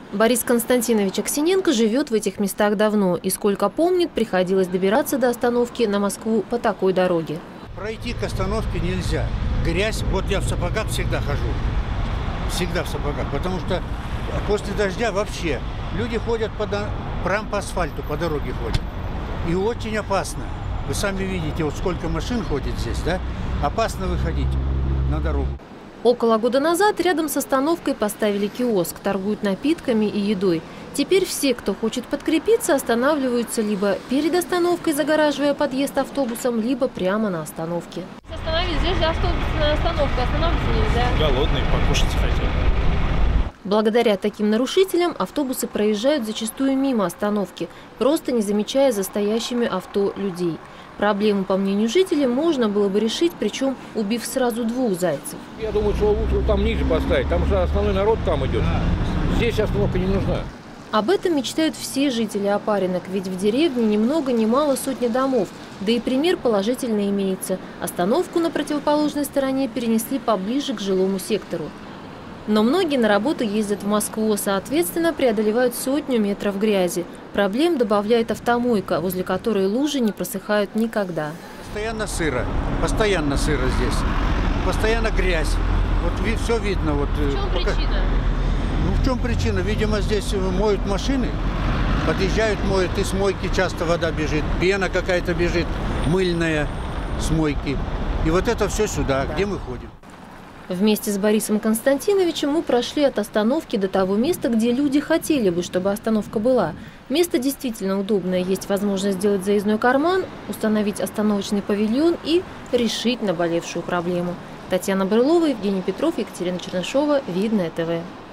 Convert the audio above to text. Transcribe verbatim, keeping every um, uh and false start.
Борис Константинович Аксененко живет в этих местах давно и, сколько помнит, приходилось добираться до остановки на Москву по такой дороге. Пройти к остановке нельзя. Грязь. Вот я в сапогах всегда хожу. Всегда в сапогах. Потому что после дождя вообще люди ходят по, прям по асфальту, по дороге ходят. И очень опасно. Вы сами видите, вот сколько машин ходит здесь, да? Опасно выходить на дорогу. Около года назад рядом с остановкой поставили киоск, торгуют напитками и едой. Теперь все, кто хочет подкрепиться, останавливаются либо перед остановкой, загораживая подъезд автобусом, либо прямо на остановке. Остановились, здесь же автобусная остановка, останавливаться нельзя. Голодные, покушать хотят. Благодаря таким нарушителям автобусы проезжают зачастую мимо остановки, просто не замечая за стоящими авто людей. Проблему, по мнению жителей, можно было бы решить, причем убив сразу двух зайцев. Я думаю, что лучше там ниже поставить, там же основной народ там идет. Здесь остановка не нужна. Об этом мечтают все жители Опаринок, ведь в деревне ни много ни мало сотни домов. Да и пример положительный имеется. Остановку на противоположной стороне перенесли поближе к жилому сектору. Но многие на работу ездят в Москву, соответственно, преодолевают сотню метров грязи. Проблем добавляет автомойка, возле которой лужи не просыхают никогда. Постоянно сыро, постоянно сыро здесь, постоянно грязь. Вот все видно. Вот, в чем пока... причина? Ну, в чем причина? Видимо, здесь моют машины, подъезжают, моют, и с мойки часто вода бежит, пена какая-то бежит, мыльная с мойки. И вот это все сюда, да. Где мы ходим. Вместе с Борисом Константиновичем мы прошли от остановки до того места, где люди хотели бы, чтобы остановка была. Место действительно удобное, есть возможность сделать заездной карман, установить остановочный павильон и решить наболевшую проблему. Татьяна Брылова, Евгений Петров, Екатерина Чернышова, Видное ТВ.